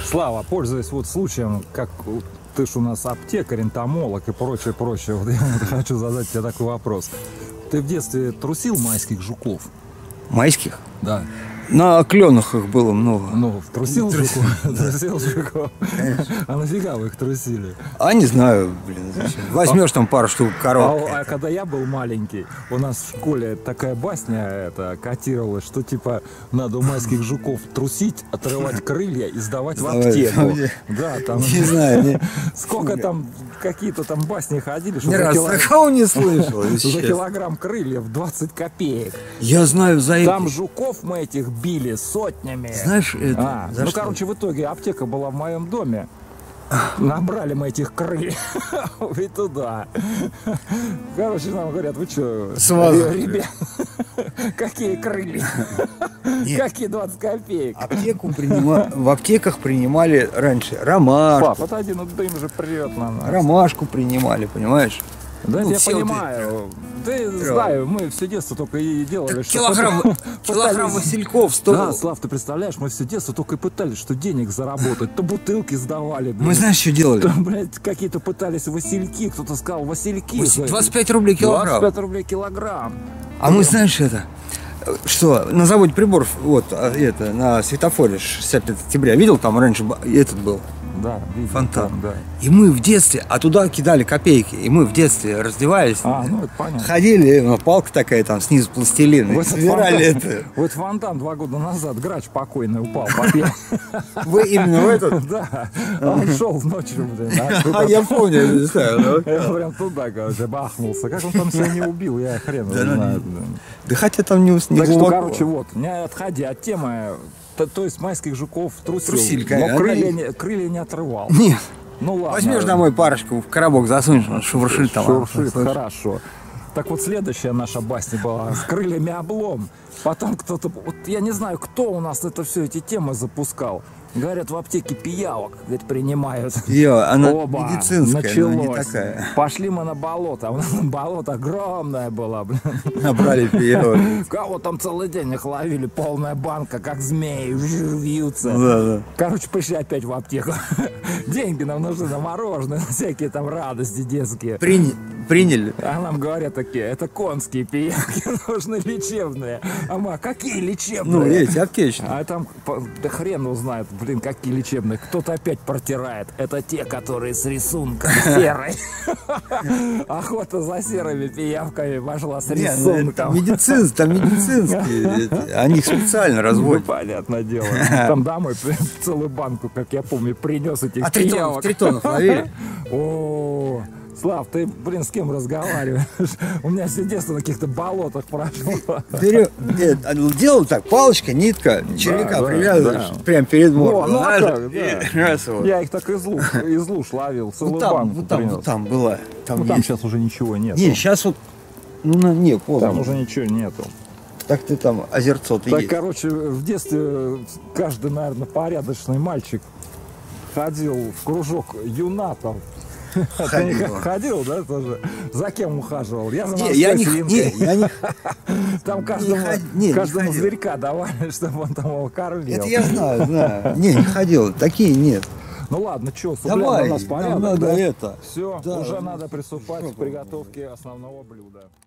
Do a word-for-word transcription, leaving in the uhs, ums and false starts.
Слава, пользуясь вот случаем, как ты ж у нас аптекарь, энтомолог и прочее, прочее, вот я вот хочу задать тебе такой вопрос. Ты в детстве трусил майских жуков? Майских? Да. На кленах их было много. Ну, трусил жуков? Трусил жуков. А нафига вы их трусили? А не знаю, блин, зачем. Возьмешь там пару штук коров. А, а когда я был маленький, у нас в школе такая басня это котировалась, что типа надо у майских жуков трусить, отрывать крылья и сдавать в аптеку. Да, там. Не знаю, не... Сколько там какие-то там басни ходили, что Ни за, раз кило... такого не слышал. за килограмм крыльев двадцать копеек. Я знаю за это. Там жуков мы этих били сотнями. Знаешь, это... А, ну, что? короче, в итоге аптека была в моем доме. Набрали мы этих крыльев и туда. Короче, нам говорят, вы что, ребят, какие крылья? Какие двадцать копеек? Аптеку принима... В аптеках принимали раньше ромашку. Пап, вот один вот дым же прет на нас. Ромашку принимали, понимаешь? Да, ну, я все понимаю. Да, знаю, мы все детство только и делали, так что... Килограмм, килограмм васильков стоил. Да, Слав, ты представляешь, мы все детство только и пытались, что денег заработать. То бутылки сдавали. Блин. Мы знаешь, что делали? То, блядь, какие-то пытались васильки, кто-то сказал васильки. двадцать пять рублей килограмм. двадцать пять рублей килограмм. А мы, знаешь, это... Что, на заводе приборов, вот, это, на светофоре шестьдесят пятого октября, видел, там раньше этот был? Да, видел, фонтан. Там, да. И мы в детстве, а туда кидали копейки, и мы в детстве раздевались, а, ну, это понятно. ходили, ну, палка такая, там снизу пластилин, и собирали это. Вот фонтан два года назад, грач покойный упал, попил. Вы именно в этот? Да, он шел ночью, блин. А я помню, не знаю. Я прям туда, короче, бахнулся. Как он там себя не убил, я хрен знаю. Да хотя там не Так что, короче, вот, не отходя от темы, то, то есть майских жуков трусил, Трусили, но крылья не, крылья не отрывал. Нет. Ну ладно. Возьмешь домой парочку, в коробок засунешь, он шуршит там. Шуршит, хорошо. Так вот, следующая наша басня была с крыльями облом. Потом кто-то, вот я не знаю, кто у нас это все, эти темы запускал. Говорят, в аптеке пиявок, говорит, принимают. Ее, она Оба, медицинская, началось. но не такая. Пошли мы на болото, а у нас болото огромное было, блин. Набрали пиявок. Кого там целый день их ловили, полная банка, как змеи, вьются. Да, да. Короче, пришли опять в аптеку. Деньги нам нужны на мороженое, всякие там радости детские. Приняли. Приняли. А нам говорят такие, это конские пиявки, нужны лечебные. А мы, какие лечебные? Ну, эти аптечные. А там, да хрен узнает, блин, какие лечебные. Кто-то опять протирает. Это те, которые с рисунком серой. Охота за серыми пиявками пошла с рисунком. Там медицинские, там медицинские. Они их специально разводят. Ну, понятное дело. Там домой целую банку, как я помню, принес этих а пиявок. А тритонов ловили? О, Слав, ты, блин, с кем разговариваешь? У меня все детство на каких-то болотах прошло. Берем, делал так, палочка, нитка, червяка да, привязываешь, да. Прям перед мордой. Ну, а как, да. Я их так из луж, из луж ловил, целую вот там, банку вот там, вот там была. Там, ну, там сейчас уже ничего нет. Не, сейчас вот, ну, не, поздно. Там уже ничего нету. Так ты там, озерцо-то так, есть. короче, в детстве каждый, наверное, порядочный мальчик ходил в кружок юнатов. Ходил. Ходил, да, тоже? За кем ухаживал? Я за не, я не, не, я не... Там каждому, не, каждому не зверька давали, чтобы он там его кормил. Это я знаю, знаю. Не, не ходил, такие нет. Ну ладно, что, давай, у нас порядок, надо да? это. Все, да, уже надо приступать к приготовке основного блюда.